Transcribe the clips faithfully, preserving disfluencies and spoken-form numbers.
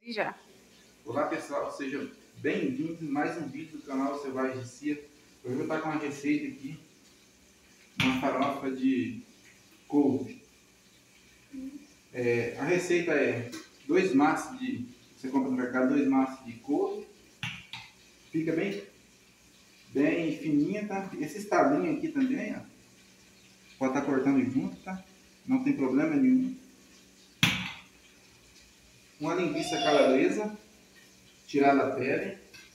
Já. Olá pessoal, sejam bem-vindos a mais um vídeo do canal Selvagem Cia. Hoje eu vou estar com uma receita aqui, uma farofa de couve. É, a receita é dois maços de, você compra no mercado dois maços de couve, fica bem, bem fininha, tá? Esse talinho aqui também, ó, pode estar cortando junto, tá? Não tem problema nenhum. Uma linguiça calabresa, tirada a pele,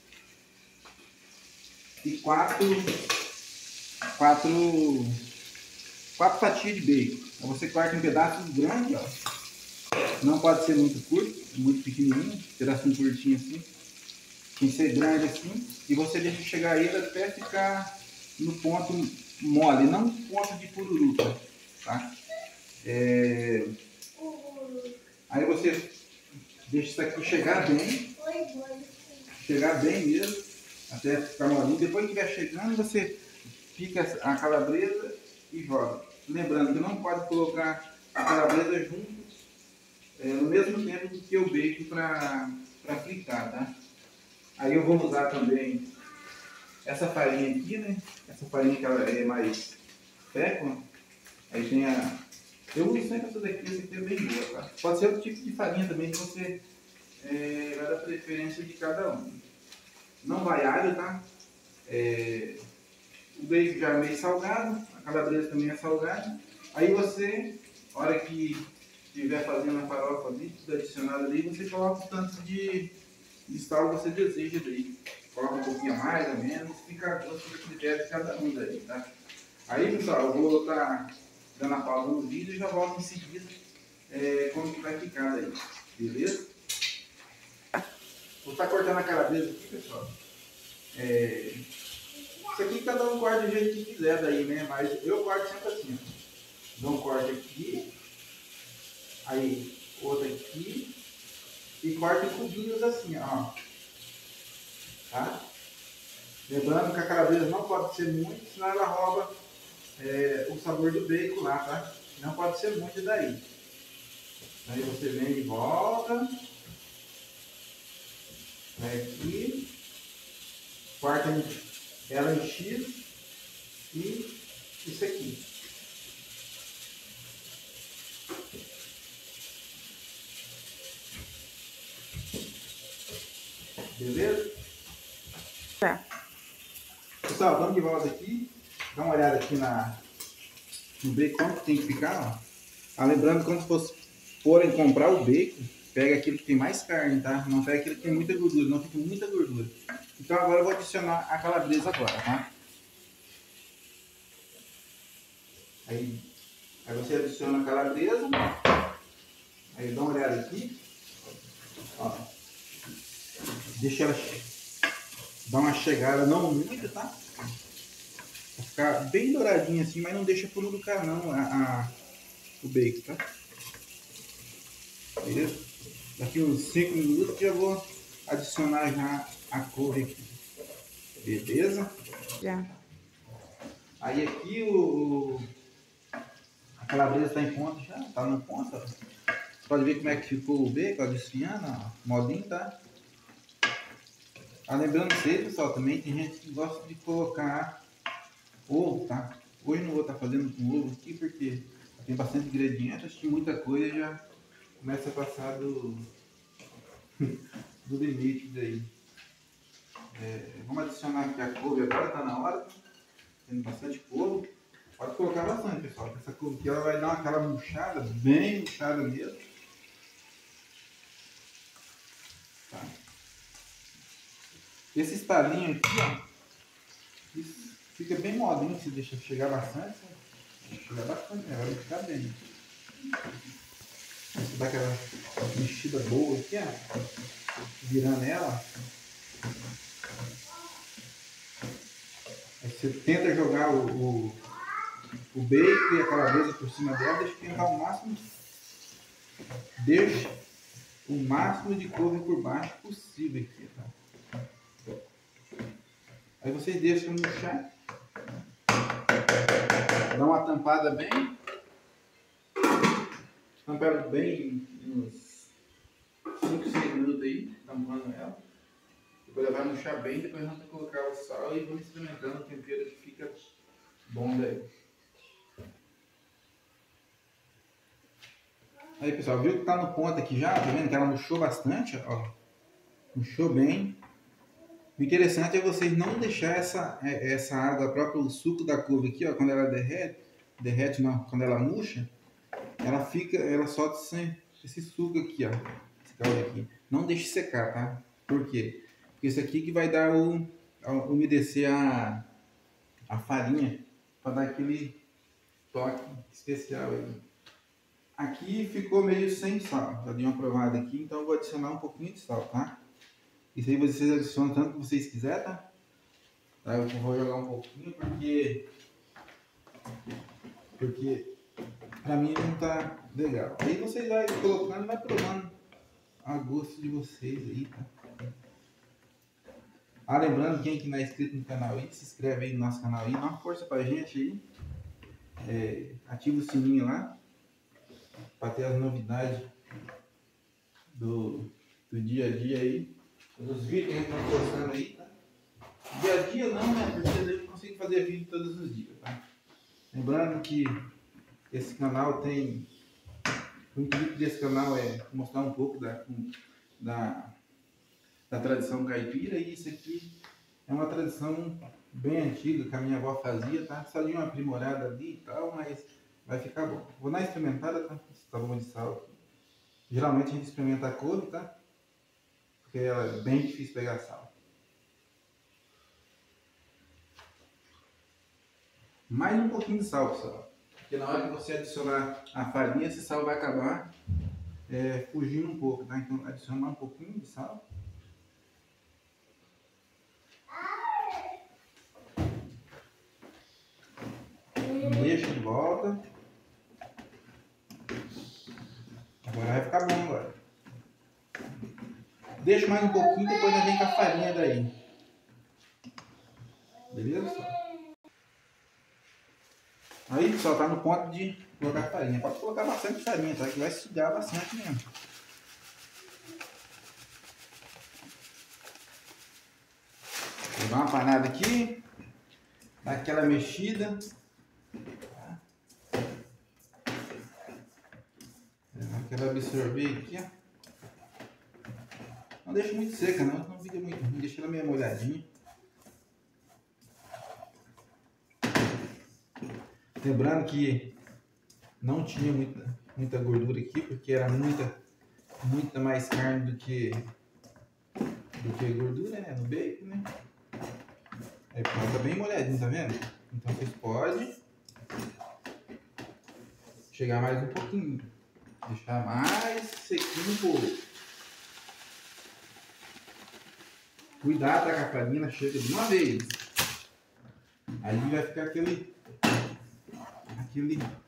e quatro, quatro, quatro fatias de bacon. Então você corta em pedaços grandes, ó. Não pode ser muito curto, muito pequenininho, pedacinho curtinho assim. Tem que ser grande assim, e você deixa chegar ele até ficar no ponto mole, não no ponto de pururuca, tá? É... Aí você deixa isso aqui chegar bem, chegar bem mesmo, até ficar molinho. Depois que estiver chegando, você pica a calabresa e joga. Lembrando que não pode colocar a calabresa junto, é, no mesmo tempo que o bacon para fritar, tá? Aí eu vou usar também essa farinha aqui, né? Essa farinha que ela é mais fécula. Aí tem a... Eu uso sempre essa daqui, essa aqui é bem boa, tá? Pode ser outro tipo de farinha também que você é, vai dar preferência de cada um. Não vai alho, tá? É, o bacon já é meio salgado, a calabresa também é salgada. Aí você, na hora que estiver fazendo a farofa ali, tudo adicionado ali, você coloca o tanto de, de sal que você deseja daí. Coloca um pouquinho a mais ou menos, fica a gosto do critério de cada um daí, tá? Aí pessoal, eu vou estar dando a pausa no vídeo e já volto em seguida é, como que vai ficar daí, beleza? Vou estar cortando a calabresa aqui, pessoal. É, isso aqui cada um corta do jeito que quiser daí, né? Mas eu corto sempre assim, ó. Dou um corte aqui, aí outro aqui, e corto em cubinhos assim, ó. Tá? Lembrando que a calabresa não pode ser muito, senão ela rouba é, o sabor do bacon lá, tá? Não pode ser muito daí. Aí você vem de volta, vai aqui, corta ela em X e isso aqui. Beleza? É. Pessoal, vamos de volta aqui. Dá uma olhada aqui na, no bacon, como que tem que ficar, ó. Ah, lembrando, quando vocês forem comprar o bacon, pega aquele que tem mais carne, tá? Não pega aquele que tem muita gordura, não fica muita gordura. Então agora eu vou adicionar a calabresa agora, tá? Aí, aí você adiciona a calabresa. Aí dá uma olhada aqui. Ó. Deixa ela dar uma chegada, não muito, tá? Vai ficar bem douradinho assim, mas não deixa pururucar não a, a, o bacon, tá? Beleza? Daqui uns cinco minutos já vou adicionar já a couve aqui. Beleza? Já. Aí aqui o, o a calabresa está em ponto já, tá no ponto, ó. Você pode ver como é que ficou o bacon, desfiando, ó, molinho, tá? Ah, lembrando vocês, pessoal, também tem gente que gosta de colocar ovo, tá? Hoje não vou estar fazendo com ovo aqui porque tem bastante ingredientes, acho que muita coisa já começa a passar do, do limite daí. É, vamos adicionar aqui a couve agora, tá na hora. Tem bastante couve. Pode colocar bastante, pessoal, porque essa couve aqui ela vai dar aquela murchada, bem murchada mesmo. Tá? Esse estalinho aqui, ó, isso fica bem molinho se deixa chegar bastante. Deixa chegar bastante, né? Vai ficar bem. Você dá aquela mexida boa aqui, ó, virando ela. Aí você tenta jogar o, o, o bacon e a calabresa por cima dela, deixa quentar o máximo. Deixa o máximo de couve por baixo possível aqui, tá? Aí vocês deixam murchar. Dá uma tampada bem. Tampada bem uns cinco, seis minutos aí. tampando ela. Depois ela vai murchar bem, depois nós vamos colocar o sal e vamos experimentando o tempero que fica bom daí. Aí pessoal, viu que tá no ponto aqui já? Tá vendo que ela murchou bastante? Ó. Murchou bem. O interessante é vocês não deixar essa, essa água, próprio o suco da couve aqui, ó, quando ela derrete, derrete não, quando ela murcha, ela fica, ela solta esse, esse suco aqui, ó, esse caldo aqui. Não deixe secar, tá? Por quê? Porque isso aqui que vai dar o, a, umedecer a, a farinha, para dar aquele toque especial aí. Aqui ficou meio sem sal, já dei uma provada aqui, então eu vou adicionar um pouquinho de sal, tá? Isso aí vocês adicionam tanto que vocês quiserem, tá? Tá? Eu vou jogar um pouquinho porque... Porque pra mim não tá legal. Aí vocês vai colocando e vai provando a gosto de vocês aí, tá? Ah, lembrando, quem que não é inscrito no canal aí, se inscreve aí no nosso canal aí, dá uma força pra gente aí. É, ativa o sininho lá, pra ter as novidades do, do dia a dia aí. Os vídeos que a gente tá postando aí, tá? Dia a dia não, né? Porque eu não consigo fazer vídeo todos os dias, tá? Lembrando que esse canal tem... O intuito desse canal é mostrar um pouco da, da, da tradição caipira, e isso aqui é uma tradição bem antiga que a minha avó fazia, tá? Só de uma aprimorada ali e tal, mas vai ficar bom. Vou dar uma experimentada, tá? Esse tá bom de sal aqui. Geralmente a gente experimenta a couve, tá? Porque ela é bem difícil pegar sal. Mais um pouquinho de sal, pessoal. Porque na hora que você adicionar a farinha, esse sal vai acabar é, fugindo um pouco, tá? Então adicionar um pouquinho de sal. Deixa de volta. Agora vai ficar bom agora. Deixa mais um pouquinho, depois nós vem com a farinha daí. Beleza, pessoal? Aí, pessoal, tá no ponto de colocar farinha. Pode colocar bastante farinha, tá? Que vai sugar bastante mesmo. Vou dar uma panada aqui. Dar aquela mexida. Tá? Aquela absorver aqui, ó. Não deixa muito seca, não. Não fica muito ruim. Deixa ela meio molhadinha. Lembrando que não tinha muita, muita gordura aqui, porque era muita, muita mais carne do que, do que gordura, né? No bacon, né? Aí tá bem molhadinho, tá vendo? Então vocês podem chegar mais um pouquinho. Deixar mais sequinho um pouco. Cuidado, tá? Que a farinha chega de uma vez. Aí vai ficar aquele... aquele